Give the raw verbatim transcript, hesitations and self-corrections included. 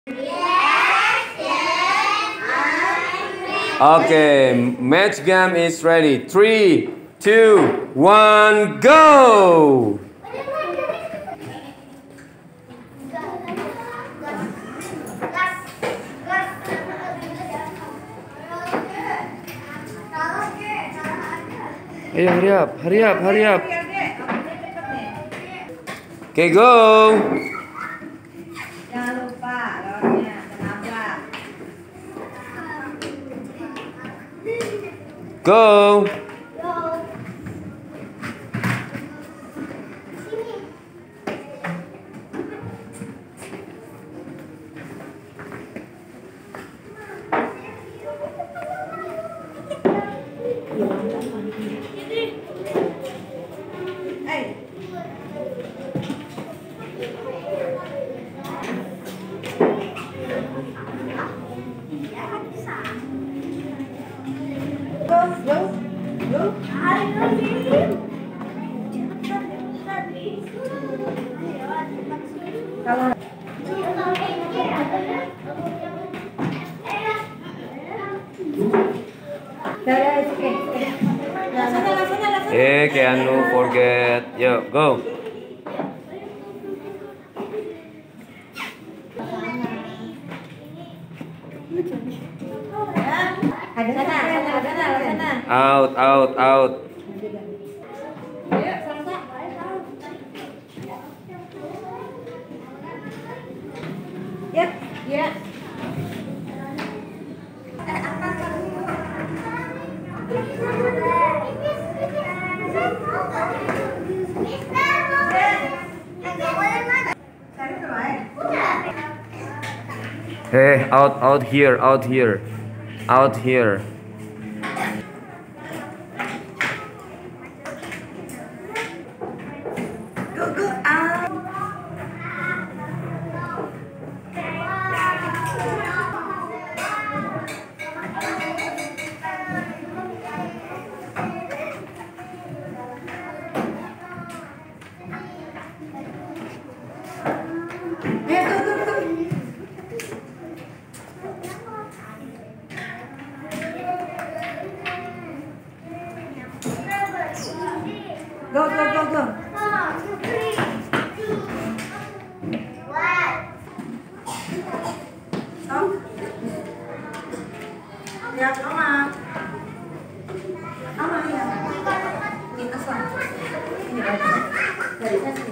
Okay, match game is ready. Three, two, one, go! Ayo, hurry up, hurry up, hurry up. Okay, go. Jangan lupa lawannya menabrak. Go. Eh, Keanu forget. Yo, go. Out, out, out. Yep, yeah. Hey, out, out here, out here, out here. Go, go, out. Go, go, go, go. Stop. Lihat Mama. Mama ya. Kita stop. Ini dari dari